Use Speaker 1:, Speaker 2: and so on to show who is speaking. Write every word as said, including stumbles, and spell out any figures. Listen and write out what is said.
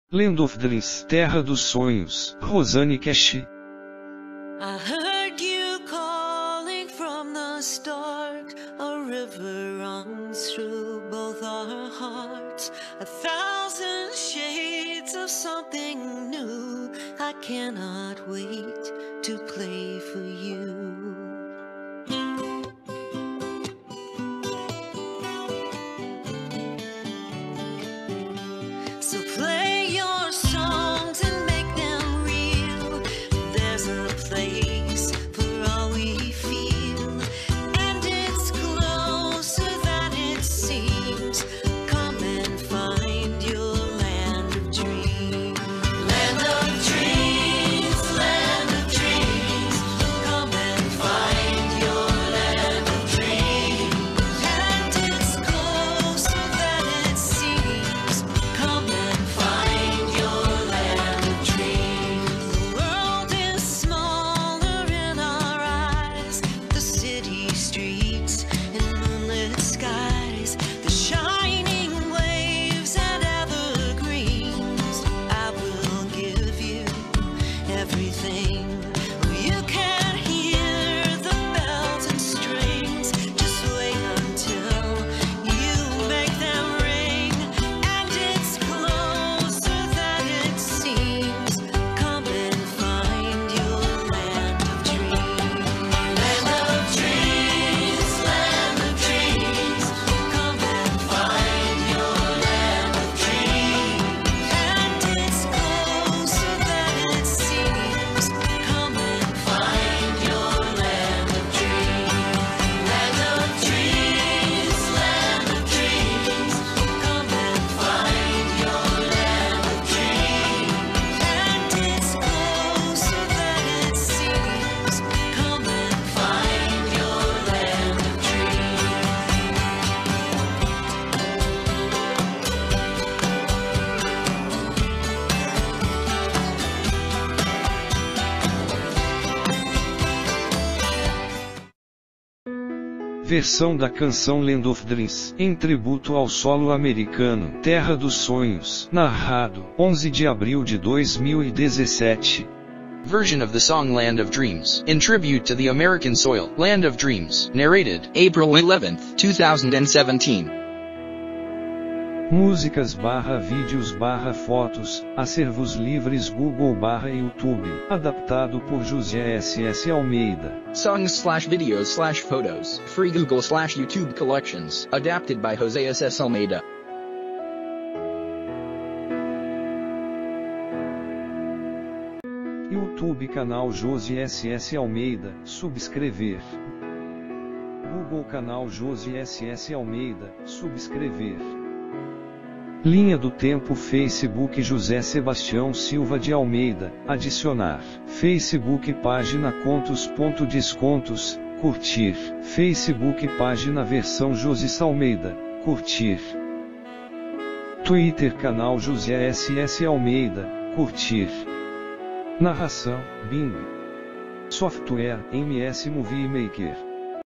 Speaker 1: Land of Dreams, Terra dos Sonhos, Rosane Cash.
Speaker 2: I heard you calling from the start. A river runs through both our hearts. A thousand shades of something new. I cannot wait to play for you. So play your songs and make them real. There's a place for all we feel, and it's closer than it seems. Come and find your land of dreams. Land of dreams, land of dreams. Come and find your land of dreams. And it's closer than it seems. Come and find your land of dreams. The world is smaller in our eyes. The city streets and moonlit skies. The shining waves and evergreens. I will give you everything. You can hear the bells and strings. Just wait until you make them ring. And it's closer than it seems. Come and find your land of dreams. Land of dreams, land of dreams. Come and find your land of dreams. And it's closer than it seems. Come and find your land of dreams. Land of dreams, land of dreams. Come and find your land of dreams. And it's closer than it seems. Come and find your land of
Speaker 1: Versão da canção Land of Dreams, em tributo ao solo americano, Terra dos Sonhos, narrado, onze de abril de dois mil e dezessete.
Speaker 3: Version of the song Land of Dreams, in tribute to the American soil, Land of Dreams, narrated, April eleventh, two thousand seventeen.
Speaker 1: Músicas barra vídeos barra fotos, acervos livres Google barra YouTube, adaptado por José S S Almeida.
Speaker 3: Songs slash videos slash photos, free Google slash YouTube collections, adapted by Jose S S Almeida.
Speaker 1: YouTube canal José S S Almeida, subscrever. Google canal José S S Almeida, subscrever. Linha do Tempo Facebook José Sebastião Silva de Almeida, adicionar. Facebook página Contos.Descontos, curtir. Facebook página versão José Almeida, curtir. Twitter canal José S S Almeida, curtir. Narração, Bing. Software, M S Movie Maker.